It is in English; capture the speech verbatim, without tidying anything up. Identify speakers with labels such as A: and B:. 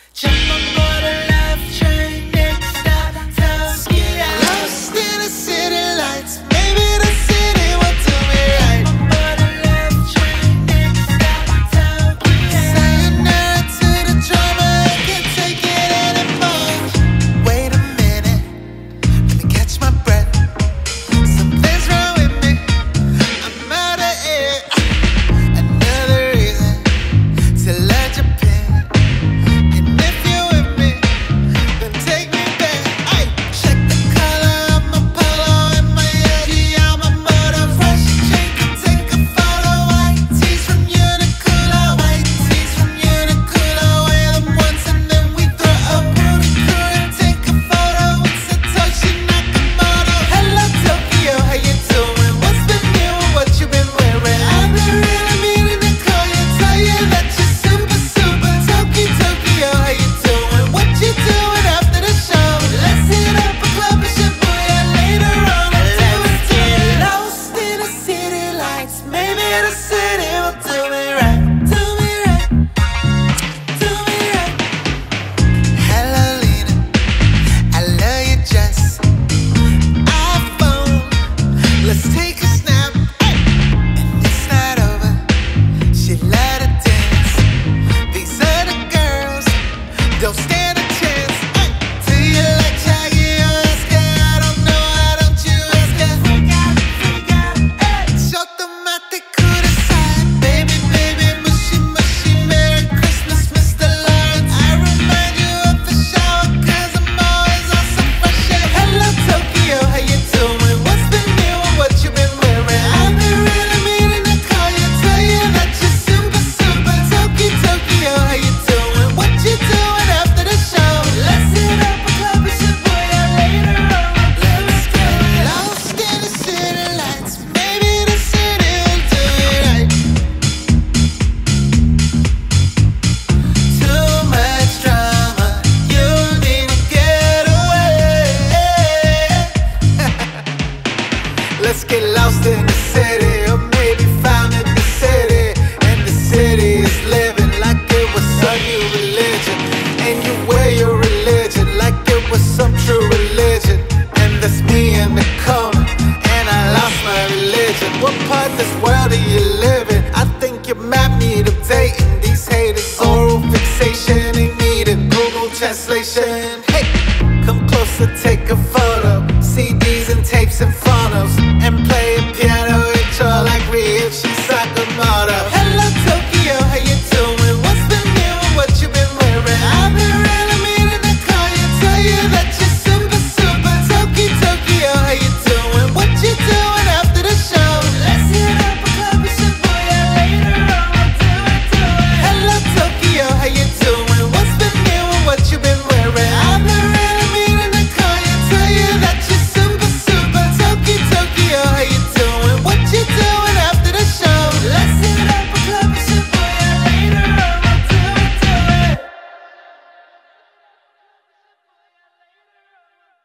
A: Jump on board a love train, next stop Tokyo.
B: Lost in the city lights, maybe the city will do me right.
A: Jump on board a love train, next stop Tokyo.
B: Sayonara to the drama, I can't take it anymore. Wait a minute, let me catch my breath. Something's wrong with me, I'm out of air. Another reason to let you pin. And if you're with me, then take me back. Ay, check the color of my polo and my Yohji Yamamoto. Fresh drink and take a photo. White tees from UniQlo, white tees from UniQlo. Wear them once and then we throw a Purikura and take a photo with Satoshi Nakamoto. Hello Tokyo, how you doing? What's been new? What you been wearing? I've been really meaning to call you, tell you that you're super, super. Toki Tokyo, how you doing? What you doing after the show? Let's hit up a club in Shibuya later on.
A: Let's get
B: lost in the city lights. Maybe the city will do me right. Do me right. Do me right. Hello Lina, I love your dress. iPhone, let's take a snap. And it's not over. She let her dance. These other girls don't stand a chance. Ay, do you like Yohji Yamamoto? I don't know, why don't you ask her?
A: freak out, freak out, hey.
B: Shut the mate kudasai. Baby, baby, mushy, mushy. Merry Christmas, Mister Lawrence. I remind you of the shower, cause I'm always on some fresh air. Hello Tokyo, how you doing? What's been new and what you been wearing? I've been really meaning to call you, tell you that you're super, super. Toki Tokyo, how you doing? What you doing after the show? Let's hit up a club in Shibuya later on. Let's get lost in the city lights. Maybe the city will do it right. Too much drama, you need to get away. Let's get lost in the city, or maybe found in the city. And the city is living like it was some new religion. And you wear your religion like it was some true religion. And that's me in the corner, and I lost my religion. What part of this world are you live in? I think your map need updating. These haters, oral fixation ain't needed. Google translation. Hey, come closer, take a photo. C Ds and tapes and phonos, and play a piano intro like Ryuichi Sakamoto.